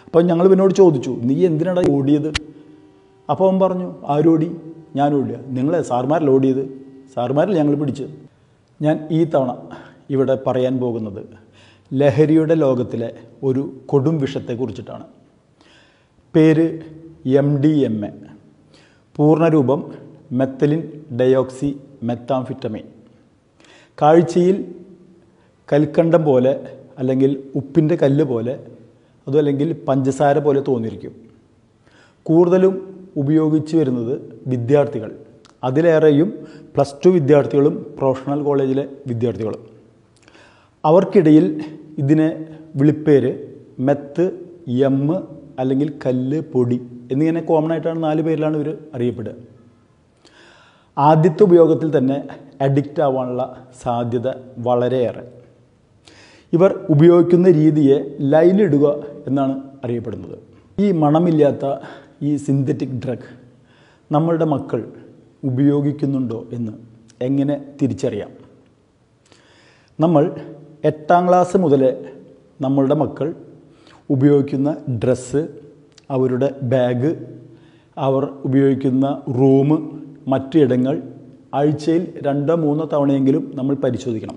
അപ്പോൾ ഞങ്ങൾ ഇവനോട് ചോദിച്ചു, നീ എന്തിനാണ് ഓടിയത്? അപ്പോൾ അവൻ പറഞ്ഞു, ആരോടി? ഞാൻ ഓടിയ. നിങ്ങളെ സാർമാരിൽ ഓടിയത്? സാർമാരിൽ ഞങ്ങൾ പിടിച്ചത്. ഞാൻ ഈ തവണ ഇവിടെ പറയാൻ പോകുന്നത് ലഹരിയുടെ ലോകത്തിലെ ഒരു കൊടും വിഷത്തെക്കുറിച്ചിട്ടാണ്. പേര് MDMA, പൂർണ്ണരൂപം മെത്തലിൻ ഡയോക്സി മെത്താംഫിറ്റമൈൻ. കാഴ്ചയിൽ കൽക്കണ്ടം പോലെ അല്ലെങ്കിൽ ഉപ്പിൻ്റെ കല്ല് പോലെ അതുമല്ലെങ്കിൽ പഞ്ചസാര പോലെ തോന്നിയിരിക്കും. കൂടുതലും ഉപയോഗിച്ച് വരുന്നത് വിദ്യാർത്ഥികൾ, അതിലേറെയും +2 വിദ്യാർത്ഥികളും പ്രൊഫഷണൽ കോളേജിലെ വിദ്യാർത്ഥികളും. അവർക്കിടയിൽ ഇതിനെ വിളിപ്പേര് മെത്ത്, എം അല്ലെങ്കിൽ കല്ല്, പൊടി എന്നിങ്ങനെ കോമൺ ആയിട്ടാണ് 4 പേരിലാണ് ഇവർ അറിയപ്പെടുക. ആദ്യത്തെ ഉപയോഗത്തിൽ തന്നെ അഡിക്റ്റ് ആവാനുള്ള സാധ്യത വളരെയേറെ. ഇവർ ഉപയോഗിക്കുന്ന രീതിയെ ലൈനിടുക എന്നാണ് അറിയപ്പെടുന്നത്. ഈ മണമില്ലാത്ത ഈ സിന്തറ്റിക് ഡ്രഗ് നമ്മളുടെ മക്കൾ ഉപയോഗിക്കുന്നുണ്ടോ എന്ന് എങ്ങനെ തിരിച്ചറിയാം? നമ്മൾ 8ാം ക്ലാസ് മുതലേ നമ്മളുടെ മക്കൾ ഉപയോഗിക്കുന്ന ഡ്രസ്സ്, അവരുടെ ബാഗ്, അവർ ഉപയോഗിക്കുന്ന റൂം, മറ്റു ഇടങ്ങൾ ആഴ്ചയിൽ 2-3 തവണയെങ്കിലും നമ്മൾ പരിശോധിക്കണം.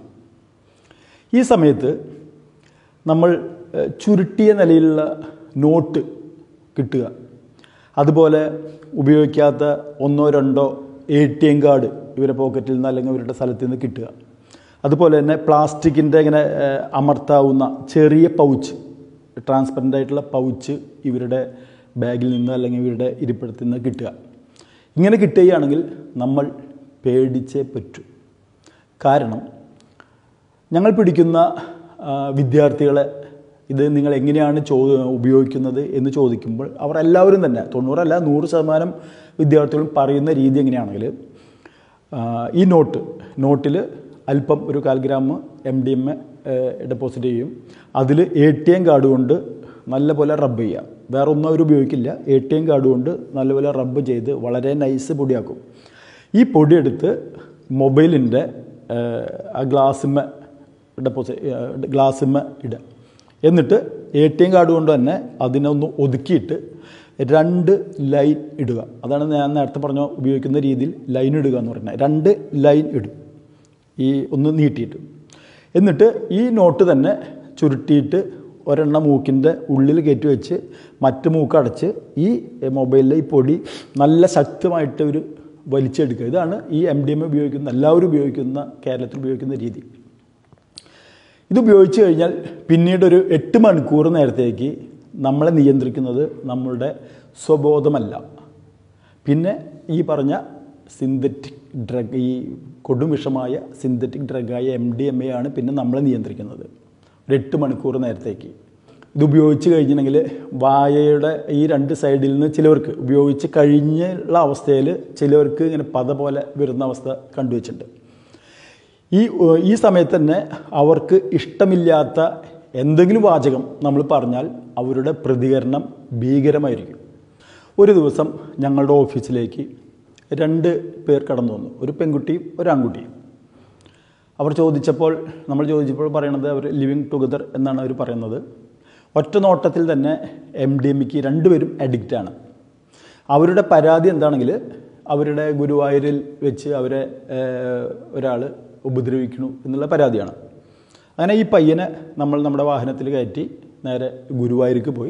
ഈ സമയത്ത് നമ്മൾ ചുരുട്ടിയ നിലയിലുള്ള നോട്ട് കിട്ടുക, അതുപോലെ ഉപയോഗിക്കാത്ത 1-2 ATM കാർഡ് ഇവരുടെ പോക്കറ്റിൽ നിന്ന് അല്ലെങ്കിൽ ഇവരുടെ സ്ഥലത്ത് നിന്ന് കിട്ടുക, അതുപോലെ തന്നെ പ്ലാസ്റ്റിക്കിൻ്റെ ഇങ്ങനെ അമർത്താവുന്ന ചെറിയ പൗച്ച്, ട്രാൻസ്പെറൻ്റ് ആയിട്ടുള്ള പൗച്ച് ഇവരുടെ ബാഗിൽ നിന്ന് അല്ലെങ്കിൽ ഇവരുടെ ഇരിപ്പിടത്തിൽ നിന്ന് കിട്ടുക. ഇങ്ങനെ കിട്ടുകയാണെങ്കിൽ നമ്മൾ പേടിച്ചേ പറ്റൂ. കാരണം ഞങ്ങൾ പിടിക്കുന്ന വിദ്യാർത്ഥികളെ ഇത് നിങ്ങൾ എങ്ങനെയാണ് ഉപയോഗിക്കുന്നത് എന്ന് ചോദിക്കുമ്പോൾ അവർ എല്ലാവരും തന്നെ 90 അല്ല 100% വിദ്യാർത്ഥികളും പറയുന്ന രീതി എങ്ങനെയാണെങ്കിൽ, ഈ നോട്ടിൽ അല്പം ഒരു 1/4 ഗ്രാം MDMA ഡെപ്പോസിറ്റ് ചെയ്യും. അതിൽ ATM കാർഡ് കൊണ്ട് നല്ലപോലെ റബ്ബ് ചെയ്യുക. വേറെ ഒന്നും അവർ ഉപയോഗിക്കില്ല. ATM കാർഡ് കൊണ്ട് നല്ലപോലെ റബ്ബ് ചെയ്ത് വളരെ നൈസ് പൊടിയാക്കും. ഈ പൊടിയെടുത്ത് മൊബൈലിൻ്റെ ആ ഗ്ലാസ്സിന്മേ ഇടുക. എന്നിട്ട് ATM കാർഡ് കൊണ്ട് തന്നെ അതിനൊന്ന് ഒതുക്കിയിട്ട് 2 ലൈൻ ഇടുക. അതാണ് ഞാൻ നേരത്തെ പറഞ്ഞ ഉപയോഗിക്കുന്ന രീതിയിൽ ലൈൻ ഇടുക എന്ന് പറഞ്ഞാൽ 2 ലൈൻ ഇടും, ഈ ഒന്ന് നീട്ടിയിട്ട്. എന്നിട്ട് ഈ നോട്ട് തന്നെ ചുരുട്ടിയിട്ട് ഒരെണ്ണം മൂക്കിൻ്റെ ഉള്ളിൽ കയറ്റി വെച്ച് മറ്റ് മൂക്ക് അടച്ച് ഈ മൊബൈലിലെ ഈ പൊടി നല്ല ശക്തമായിട്ട് ഒരു വലിച്ചെടുക്കുക. ഇതാണ് ഈ MDMA ഉപയോഗിക്കുന്ന എല്ലാവരും ഉപയോഗിക്കുന്ന, കേരളത്തിൽ ഉപയോഗിക്കുന്ന രീതി. ഇത് ഉപയോഗിച്ച് കഴിഞ്ഞാൽ പിന്നീടൊരു 8 മണിക്കൂർ നേരത്തേക്ക് നമ്മളെ നിയന്ത്രിക്കുന്നത് നമ്മളുടെ സ്വബോധമല്ല, പിന്നെ ഈ പറഞ്ഞ സിന്തറ്റിക് ഡ്രഗ്, ഈ കൊടുംവിഷമായ സിന്തറ്റിക് ഡ്രഗായ MDMA ആണ് പിന്നെ നമ്മളെ നിയന്ത്രിക്കുന്നത് ഒരു 8 മണിക്കൂർ നേരത്തേക്ക്. ഇത് ഉപയോഗിച്ച് കഴിഞ്ഞിട്ടുണ്ടെങ്കിൽ വായയുടെ ഈ 2 സൈഡിൽ നിന്ന് ചിലവർക്ക് ഉപയോഗിച്ച് കഴിഞ്ഞുള്ള അവസ്ഥയിൽ ചിലവർക്ക് ഇങ്ങനെ പത പോലെ വരുന്ന അവസ്ഥ കണ്ടുവച്ചിട്ടുണ്ട്. ഈ സമയത്ത് തന്നെ അവർക്ക് ഇഷ്ടമില്ലാത്ത എന്തെങ്കിലും വാചകം നമ്മൾ പറഞ്ഞാൽ അവരുടെ പ്രതികരണം ഭീകരമായിരിക്കും. ഒരു ദിവസം ഞങ്ങളുടെ ഓഫീസിലേക്ക് 2 പേർ കടന്നു വന്നു, ഒരു പെൺകുട്ടിയും ഒരു ആൺകുട്ടിയും. നമ്മൾ ചോദിച്ചപ്പോൾ പറയണത് അവർ ലിവിങ് ടുഗദർ എന്നാണ് അവർ പറയുന്നത്. ഒറ്റ നോട്ടത്തിൽ തന്നെ MDMAക്ക് 2 പേരും അഡിക്റ്റാണ്. അവരുടെ പരാതി എന്താണെങ്കിൽ അവരുടെ ഗുരുവായൂരിൽ വെച്ച് അവരെ ഒരാൾ ഉപദ്രവിക്കുന്നു എന്നുള്ള പരാതിയാണ്. അങ്ങനെ ഈ പയ്യനെ നമ്മുടെ വാഹനത്തിൽ കയറ്റി നേരെ ഗുരുവായൂർക്ക് പോയി.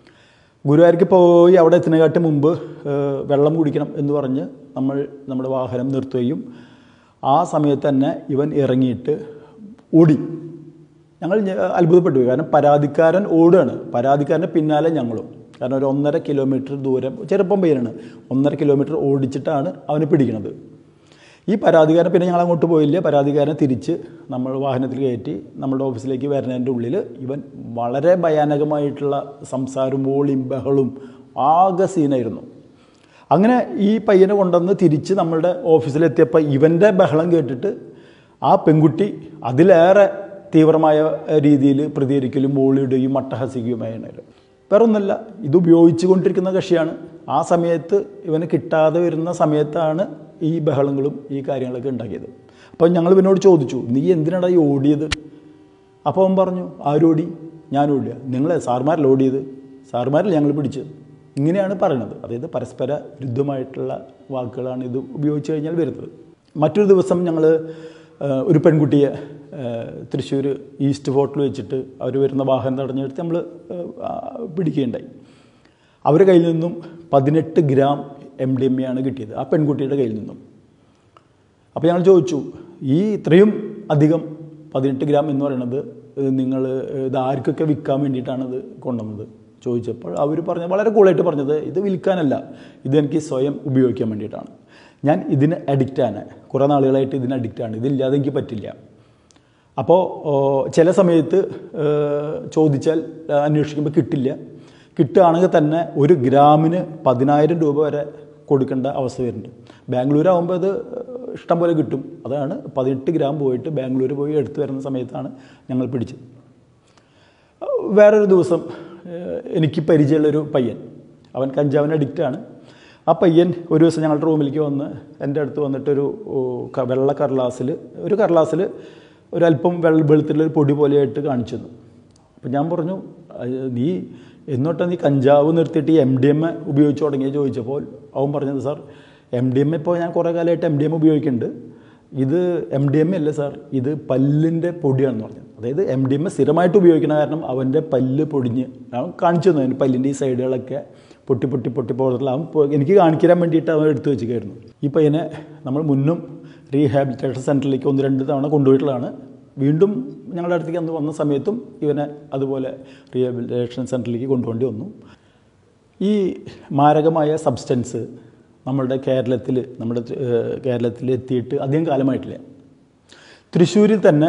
അവിടെ എത്തുന്നതിനെക്കാട്ടി മുമ്പ് വെള്ളം കുടിക്കണം എന്ന് പറഞ്ഞ് നമ്മുടെ വാഹനം നിർത്തുകയും ആ സമയത്ത് തന്നെ ഇവൻ ഇറങ്ങിയിട്ട് ഓടി. ഞങ്ങൾ അത്ഭുതപ്പെട്ടു, കാരണം പരാതിക്കാരൻ ഓടുകയാണ്, പരാതിക്കാരൻ്റെ പിന്നാലെ ഞങ്ങളും. കാരണം ഒരു 1.5 കിലോമീറ്റർ ദൂരം, ചെറുപ്പം പയ്യനാണ്, 1.5 കിലോമീറ്റർ ഓടിച്ചിട്ടാണ് അവനെ പിടിക്കുന്നത്. ഈ പരാതിക്കാരൻ പിന്നെ ഞങ്ങൾ അങ്ങോട്ട് പോയില്ല. പരാതിക്കാരനെ തിരിച്ച് നമ്മൾ വാഹനത്തിൽ കയറ്റി നമ്മുടെ ഓഫീസിലേക്ക് വരുന്നതിൻ്റെ ഉള്ളിൽ ഇവൻ വളരെ ഭയാനകമായിട്ടുള്ള സംസാരവും ഓളിയും ബഹളും ആകെ സീനായിരുന്നു. അങ്ങനെ ഈ പയ്യനെ കൊണ്ടുവന്ന് തിരിച്ച് നമ്മളുടെ ഓഫീസിലെത്തിയപ്പോൾ ഇവൻ്റെ ബഹളം കേട്ടിട്ട് ആ പെൺകുട്ടി അതിലേറെ തീവ്രമായ രീതിയിൽ പ്രതികരിക്കലും ഓളിയിടുകയും അട്ടഹസിക്കുകയുമാണ്. വേറെ ഒന്നല്ല, ഇത് ഉപയോഗിച്ചു കൊണ്ടിരിക്കുന്ന കക്ഷിയാണ്. ആ സമയത്ത് ഇവന് കിട്ടാതെ വരുന്ന സമയത്താണ് ഈ ബഹളങ്ങളും ഈ കാര്യങ്ങളൊക്കെ ഉണ്ടാക്കിയത്. അപ്പോൾ ഞങ്ങൾ ഇവനോട് ചോദിച്ചു, നീ എന്തിനാണ് ഈ ഓടിയത്? അപ്പോൾ അവൻ പറഞ്ഞു, ആരോടി? ഞാൻ ഓടിയ. നിങ്ങളെ സാർമാരിൽ ഓടിയത്? സാറുമാരല്ല ഞങ്ങൾ പിടിച്ചത്. ഇങ്ങനെയാണ് പറയുന്നത്. അതായത് പരസ്പര വിരുദ്ധമായിട്ടുള്ള വാക്കുകളാണ് ഇത് ഉപയോഗിച്ച് കഴിഞ്ഞാൽ വരുന്നത്. മറ്റൊരു ദിവസം ഞങ്ങൾ ഒരു പെൺകുട്ടിയെ തൃശ്ശൂർ ഈസ്റ്റ് ഫോർട്ടിൽ വെച്ചിട്ട് അവർ വരുന്ന വാഹനം തടഞ്ഞെടുത്ത് നമ്മൾ പിടിക്കുകയുണ്ടായി. അവരുടെ കയ്യിൽ നിന്നും 18 ഗ്രാം MDMA ആണ് കിട്ടിയത്, ആ പെൺകുട്ടിയുടെ കയ്യിൽ നിന്നും. അപ്പോൾ ഞങ്ങൾ ചോദിച്ചു, ഈ ഇത്രയും അധികം 18 ഗ്രാം എന്ന് പറയുന്നത് നിങ്ങൾ ഇത് ആർക്കൊക്കെ വിൽക്കാൻ വേണ്ടിയിട്ടാണ് ഇത് കൊണ്ടുവന്നത് ചോദിച്ചപ്പോൾ അവർ വളരെ കൂളായിട്ട് പറഞ്ഞത്, ഇത് വിൽക്കാനല്ല, ഇതെനിക്ക് സ്വയം ഉപയോഗിക്കാൻ വേണ്ടിയിട്ടാണ്. ഞാൻ ഇതിന് അഡിക്റ്റാണ്, കുറേ നാളുകളായിട്ട് ഇതിന് അഡിക്റ്റാണ്, ഇതില്ലാതെ എനിക്ക് പറ്റില്ല. അപ്പോൾ ചില സമയത്ത് ചോദിച്ചാൽ അന്വേഷിക്കുമ്പോൾ കിട്ടില്ല. കിട്ടുകയാണെങ്കിൽ തന്നെ 1 ഗ്രാമിന് 10,000 രൂപ വരെ കൊടുക്കേണ്ട അവസ്ഥ വരുന്നുണ്ട്. ബാംഗ്ലൂരാകുമ്പോൾ അത് ഇഷ്ടം പോലെ കിട്ടും. അതാണ് 18 ഗ്രാം പോയിട്ട് ബാംഗ്ലൂർ പോയി എടുത്തു വരുന്ന സമയത്താണ് ഞങ്ങൾ പിടിച്ചത്. വേറൊരു ദിവസം എനിക്ക് പരിചയമുള്ളൊരു പയ്യൻ, അവൻ കഞ്ചാവിന് അഡിക്റ്റാണ്. ആ പയ്യൻ ഒരു ദിവസം ഞങ്ങളുടെ റൂമിലേക്ക് വന്ന് എൻ്റെ അടുത്ത് വന്നിട്ടൊരു വെള്ള കടലാസിൽ ഒരല്പം വെളുത്തിലൊരു പൊടി പോലെയായിട്ട് കാണിച്ചു തന്നു. അപ്പം ഞാൻ പറഞ്ഞു, നീ നീ കഞ്ചാവ് നിർത്തിയിട്ട് ഈ MDMA ഉപയോഗിച്ച് തുടങ്ങിയ ചോദിച്ചപ്പോൾ അവൻ പറഞ്ഞത്, സാർ MDMA ഇപ്പോൾ ഞാൻ കുറേ കാലമായിട്ട് MDMA ഉപയോഗിക്കുന്നുണ്ട്, ഇത് MDMA അല്ല സാർ, ഇത് പല്ലിൻ്റെ പൊടിയാണെന്ന് പറഞ്ഞത്. അതായത് MDMA സ്ഥിരമായിട്ട് ഉപയോഗിക്കുന്ന കാരണം അവൻ്റെ പല്ല് പൊടിഞ്ഞ്, അവൻ കാണിച്ചു തന്നു, അതിന് പല്ലിൻ്റെ ഈ സൈഡുകളൊക്കെ പൊട്ടി പോകത്തില്ല. അവൻ എനിക്ക് കാണിക്കാൻ വേണ്ടിയിട്ട് അവൻ എടുത്തു വെച്ചിരിക്കുന്നു. ഈ പയ്യനെ നമ്മൾ മുന്നും റീഹാബിലിറ്റേഷൻ സെൻറ്ററിലേക്ക് 1-2 തവണ കൊണ്ടുപോയിട്ടുള്ളതാണ്. വീണ്ടും ഞങ്ങളുടെ അടുത്തേക്ക് അന്ന് വന്ന സമയത്തും ഇവനെ അതുപോലെ റീഹാബിലിറ്റേഷൻ സെൻറ്ററിലേക്ക് കൊണ്ടുപോകേണ്ടി വന്നു. ഈ മാരകമായ സബ്സ്റ്റൻസ് നമ്മുടെ കേരളത്തിൽ എത്തിയിട്ട് അധികം കാലമായിട്ടില്ല. തൃശ്ശൂരിൽ തന്നെ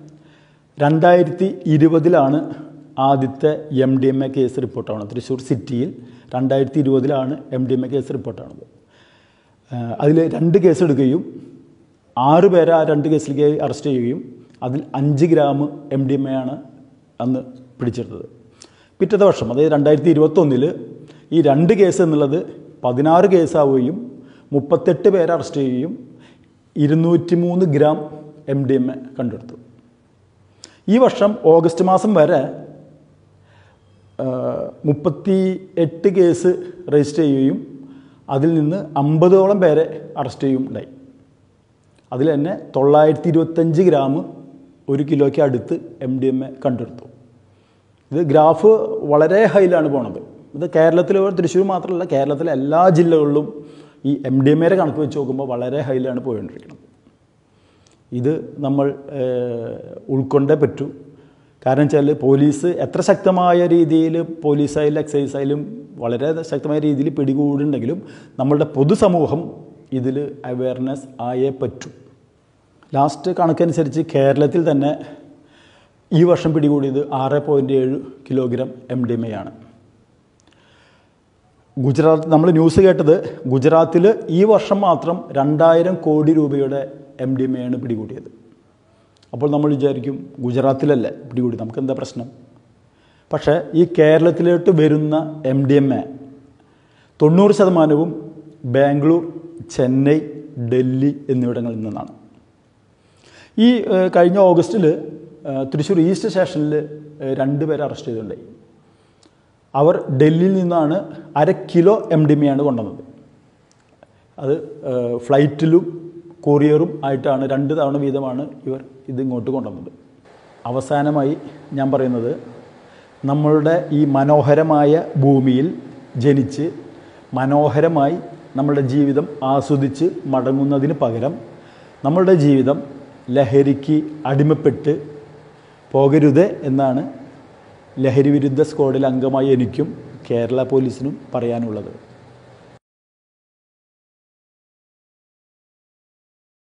2020 ആദ്യത്തെ MDMA കേസ് റിപ്പോർട്ടാണ്. തൃശ്ശൂർ സിറ്റിയിൽ 2020 MDMA കേസ് റിപ്പോർട്ടാണത്. അതിൽ 2 കേസ് എടുക്കുകയും 6 പേരെ ആ 2 കേസിലേക്ക് അറസ്റ്റ് ചെയ്യുകയും അതിൽ 5 ഗ്രാം MDMA ആണ് അന്ന് പിടിച്ചെടുത്തത്. പിറ്റത്തെ വർഷം, അതായത് 2021 ഈ 2 കേസ് എന്നുള്ളത് 16 കേസാവുകയും 38 പേരെ അറസ്റ്റ് ചെയ്യുകയും 203 ഗ്രാം MDMA കണ്ടെടുത്തു. ഈ വർഷം ഓഗസ്റ്റ് മാസം വരെ 38 കേസ് രജിസ്റ്റർ ചെയ്യുകയും അതിൽ നിന്ന് 50ഓളം പേരെ അറസ്റ്റ് ചെയ്യുകയുണ്ടായി. അതിൽ തന്നെ 925 ഗ്രാം 1 കിലോയ്ക്ക് അടുത്ത് MDMA കണ്ടെടുത്തു. ഇത് ഗ്രാഫ് വളരെ ഹൈയിലാണ് പോണത്. ഇത് കേരളത്തിൽ, തൃശ്ശൂർ മാത്രമല്ല, കേരളത്തിലെ എല്ലാ ജില്ലകളിലും ഈ MDMAയുടെ കണക്ക് വെച്ച് നോക്കുമ്പോൾ വളരെ ഹൈയിലാണ് പോയിക്കൊണ്ടിരിക്കുന്നത്. ഇത് നമ്മൾ ഉൾക്കൊണ്ടേ പറ്റൂ. കാരണം വെച്ചാൽ പോലീസ് എത്ര ശക്തമായ രീതിയിൽ, പോലീസായാലും എക്സൈസായാലും വളരെ ശക്തമായ രീതിയിൽ പിടികൂടുണ്ടെങ്കിലും നമ്മളുടെ പൊതുസമൂഹം ഇതിൽ അവയർനെസ് ആയേ പറ്റൂ. ലാസ്റ്റ് കണക്കനുസരിച്ച് കേരളത്തിൽ തന്നെ ഈ വർഷം പിടികൂടിയത് 6.7 കിലോഗ്രാം MDMA ആണ്. ഗുജറാത്ത്, നമ്മൾ ന്യൂസ് കേട്ടത് ഗുജറാത്തിൽ ഈ വർഷം മാത്രം 2000 കോടി രൂപയുടെ MDMA ആണ് പിടികൂടിയത്. അപ്പോൾ നമ്മൾ വിചാരിക്കും, ഗുജറാത്തിലല്ലേ പിടികൂടി, നമുക്കെന്താ പ്രശ്നം? പക്ഷേ ഈ കേരളത്തിലോട്ട് വരുന്ന MDMA 90% ബാംഗ്ലൂർ, ചെന്നൈ, ഡൽഹി എന്നിവിടങ്ങളിൽ നിന്നാണ്. ഈ കഴിഞ്ഞ ഓഗസ്റ്റിൽ തൃശ്ശൂർ ഈസ്റ്റ് സ്റ്റേഷനിൽ 2 പേരെ അറസ്റ്റ് ചെയ്തിട്ടുണ്ടായി. അവർ ഡൽഹിയിൽ നിന്നാണ് 1/2 കിലോ MDMA ആണ് കൊണ്ടുവന്നത്. അത് ഫ്ലൈറ്റിലും കൊറിയറും ആയിട്ടാണ് 2 തവണ വീതമാണ് ഇവർ ഇതിങ്ങോട്ട് കൊണ്ടുവന്നത്. അവസാനമായി ഞാൻ പറയുന്നത്, നമ്മളുടെ ഈ മനോഹരമായ ഭൂമിയിൽ ജനിച്ച് മനോഹരമായി നമ്മളുടെ ജീവിതം ആസ്വദിച്ച് മടങ്ങുന്നതിന് പകരം നമ്മളുടെ ജീവിതം ലഹരിക്ക് അടിമപ്പെട്ട് പോകരുത് എന്നാണ് ലഹരി വിരുദ്ധ സ്ക്വാഡിൽ അംഗമായി എനിക്കും കേരള പോലീസിനും പറയാനുള്ളത്.